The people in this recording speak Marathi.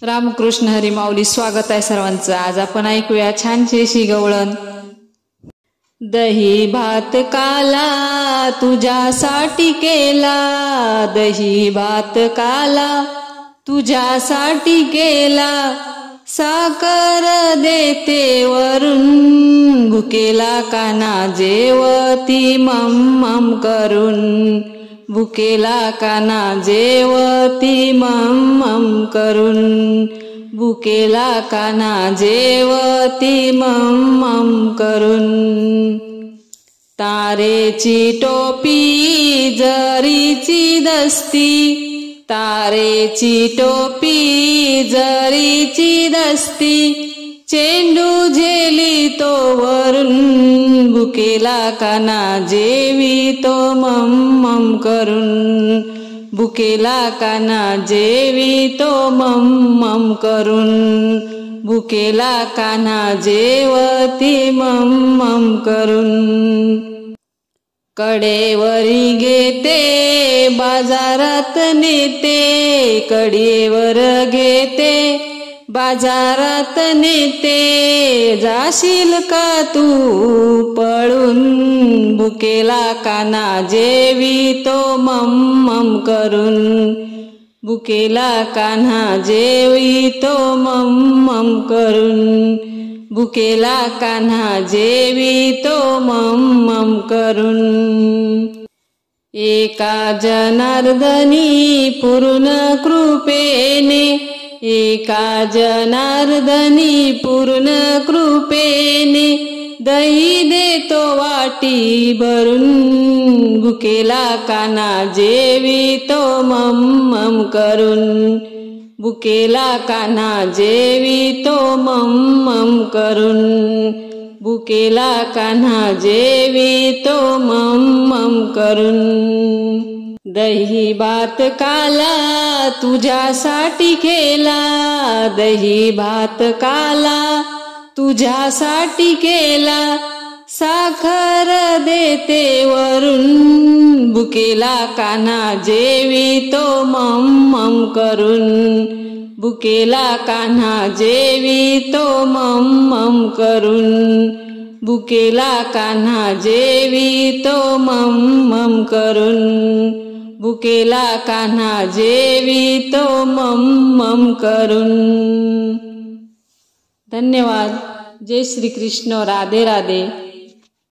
रामकृष्ण हरी माऊली. स्वागत आहे सर्वांचं. आज आपण ऐकूया छानशी अशी गवळण. दही भात काला तुझ्यासाठी केला, दही भात काला तुझ्यासाठी केला, साखर देते वरून, भुकेला काना जेवती मम मम करून, भुकेला काना जेवती मम मम करून, भुकेला काना जेवती मम मम करून. तारेची टोपी जरीची दस्ती, तारेची टोपी जरीची दस्ती, चेंडू झेली तो वरून, भुकेला काना जेवी तो मम मम करून, भुकेला काना जेवी तो मम मम करून, भुकेला काना जेवती मम मम करून. कडेवरी घेते बाजारात नेते, कडेवर घेते बाजारात नेते, जाशील का तू पळून, भुकेला काना जेवी तो मम मम करून, भुकेला कान्हा जेवी तो मम मम करून, भुकेला कान्हा जेवी तो मम मम करून. एका जनार्दनी पूर्ण कृपेने, एका जनार्दनी पूर्ण कृपेने, दही देतो वाटी भरून, भुकेला काना जेवी तो मम मम करून, भुकेला कान्हा जेवी तो मम मम करून, भुकेला कान्हा जेवी तो मम मम करून. दही भात काला तुझ्यासाठी केला, दही भात काला तुझ्यासाठी केला, साखर देते वरून, भुकेला कान्हा जेवी तो मम मम करून, भुकेला कान्हा जेवी तो मम मम करून, भुकेला कान्हा जेवी तो मम मम करून, भुकेला कान्हा जेवी तो मम मम करून. धन्यवाद. जय श्री कृष्ण. राधे राधे.